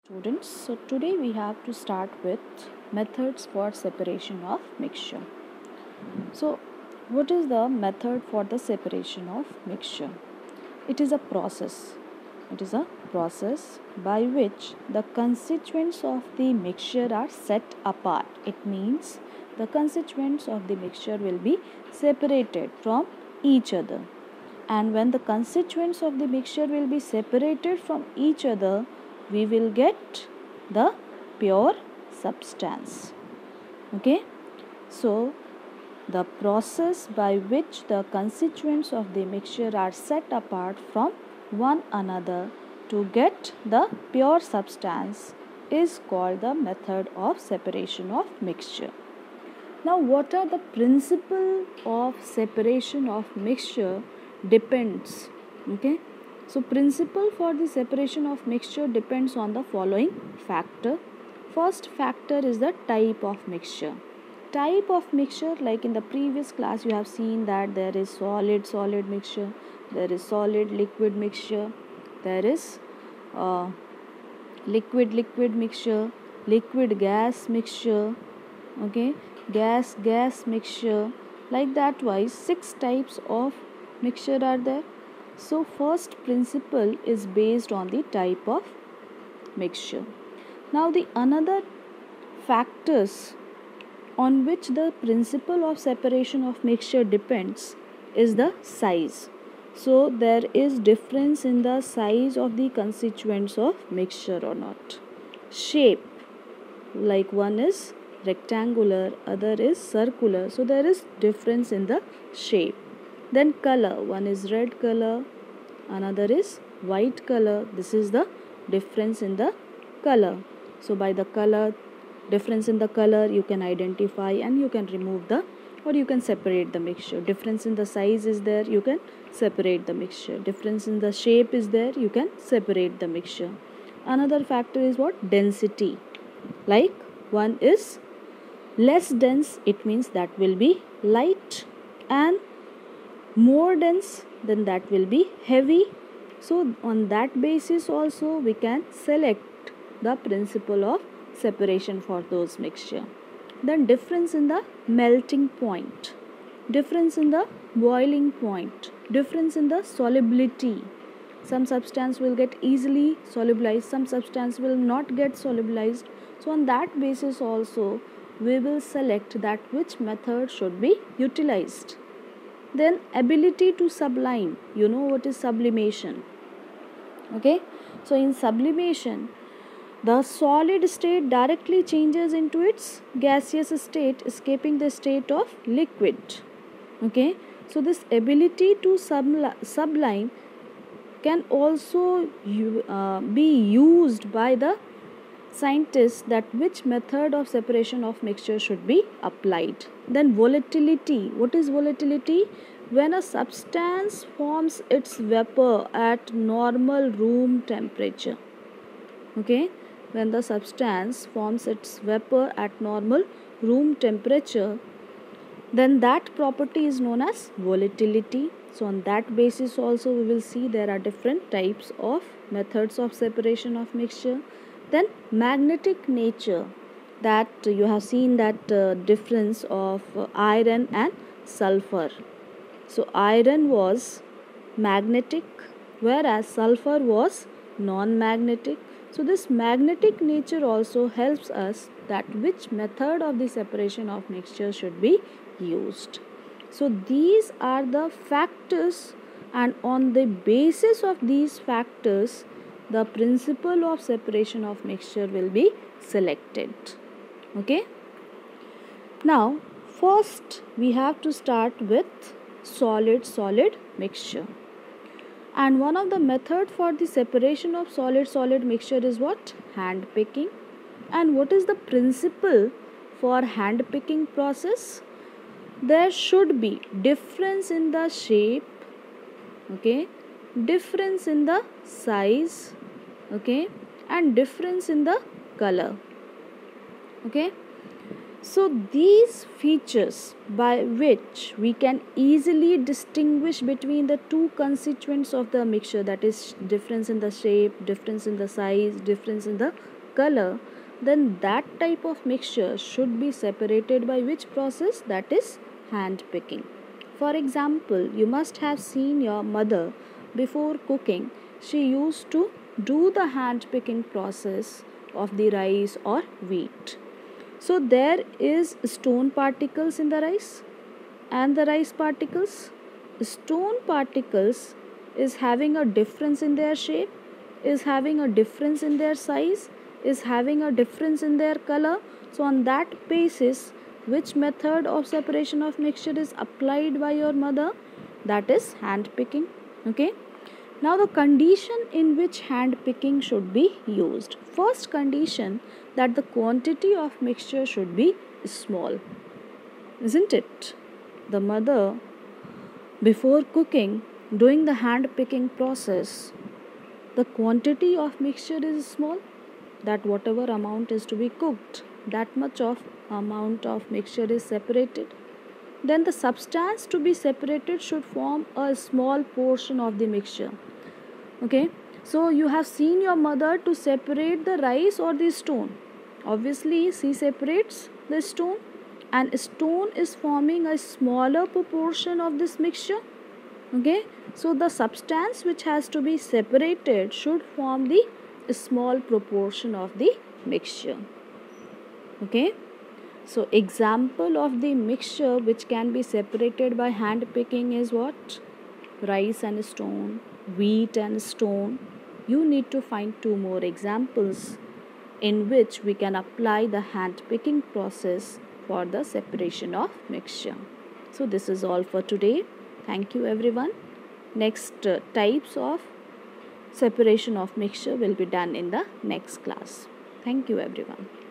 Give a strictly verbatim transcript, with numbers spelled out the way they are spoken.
Students, so today we have to start with methods for separation of mixture. So what is the method for the separation of mixture? It is a process. It is a process by which the constituents of the mixture are set apart. It means the constituents of the mixture will be separated from each other. And when the constituents of the mixture will be separated from each other, we will get the pure substance. Okay, so the process by which the constituents of the mixture are set apart from one another to get the pure substance is called the method of separation of mixture. Now, what are the principle of separation of mixture depends. Okay, so principle for the separation of mixture depends on the following factor. First factor is the type of mixture. Type of mixture, like in the previous class you have seen that there is solid solid mixture, there is solid liquid mixture, there is uh, liquid liquid mixture, liquid gas mixture, okay, gas gas mixture, like that wise six types of mixture are there. So first principle is based on the type of mixture. Now the another factors on which the principle of separation of mixture depends is the size. So there is difference in the size of the constituents of mixture or not. Shape, like one is rectangular, other is circular, so there is difference in the shape. Then color, one is red color, another is white color. This is the difference in the color. So by the color, difference in the color, you can identify and you can remove the or you can separate the mixture. Difference in the size is there, you can separate the mixture. Difference in the shape is there, you can separate the mixture. Another factor is what? Density. Like one is less dense, it means that will be light, and more dense, then that will be heavy. So on that basis also we can select the principle of separation for those mixture. Then difference in the melting point, difference in the boiling point, difference in the solubility. Some substance will get easily solubilized, some substance will not get solubilized. So on that basis also we will select that which method should be utilized. Then ability to sublime, you know what is sublimation. Okay, so in sublimation the solid state directly changes into its gaseous state, escaping the state of liquid. Okay, so this ability to subli- sublime can also uh, be used by the scientists, that which method of separation of mixture should be applied. Then volatility, what is volatility? When a substance forms its vapor at normal room temperature. Okay, when the substance forms its vapor at normal room temperature, then that property is known as volatility. So on that basis also we will see there are different types of methods of separation of mixture. Then magnetic nature, that you have seen that uh, difference of uh, iron and sulfur. So iron was magnetic whereas sulfur was non-magnetic. So this magnetic nature also helps us that which method of the separation of mixture should be used. So these are the factors, and on the basis of these factors the principle of separation of mixture will be selected. Okay, now first we have to start with solid solid mixture. And one of the method for the separation of solid solid mixture is what? Hand picking. And what is the principle for hand picking process? There should be difference in the shape, okay, difference in the size, okay, and difference in the color. Okay, so these features by which we can easily distinguish between the two constituents of the mixture, that is difference in the shape, difference in the size, difference in the color, then that type of mixture should be separated by which process? That is hand picking. For example, you must have seen your mother before cooking. She used to do the hand picking process of the rice or wheat. So there is stone particles in the rice and the rice particles. Stone particles is having a difference in their shape, is having a difference in their size, is having a difference in their color. So on that basis, which method of separation of mixture is applied by your mother? That is hand picking. Okay. Now the condition in which hand picking should be used. First condition, that the quantity of mixture should be small. Isn't it? The mother, before cooking, doing the hand picking process, the quantity of mixture is small, that whatever amount is to be cooked, that much of amount of mixture is separated. Then the substance to be separated should form a small portion of the mixture. Okay, so you have seen your mother to separate the rice or the stone. Obviously, she separates the stone, and stone is forming a smaller proportion of this mixture. Okay, so the substance which has to be separated should form the small proportion of the mixture. Okay, so example of the mixture which can be separated by hand picking is what? Rice and stone, wheat and stone. You need to find two more examples in which we can apply the hand picking process for the separation of mixture. So this is all for today. Thank you everyone. Next uh, types of separation of mixture will be done in the next class. Thank you everyone.